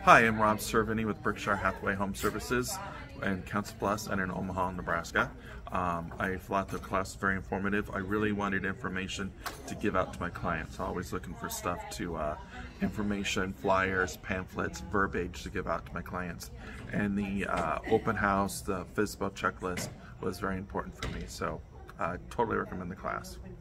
Hi, I'm Rob Cervini with Berkshire Hathaway Home Services in Council Bluffs and in Omaha, Nebraska. I thought the class was very informative. I really wanted information to give out to my clients. Always looking for stuff to, information, flyers, pamphlets, verbiage to give out to my clients. And the open house, the FSBO checklist was very important for me. So I totally recommend the class.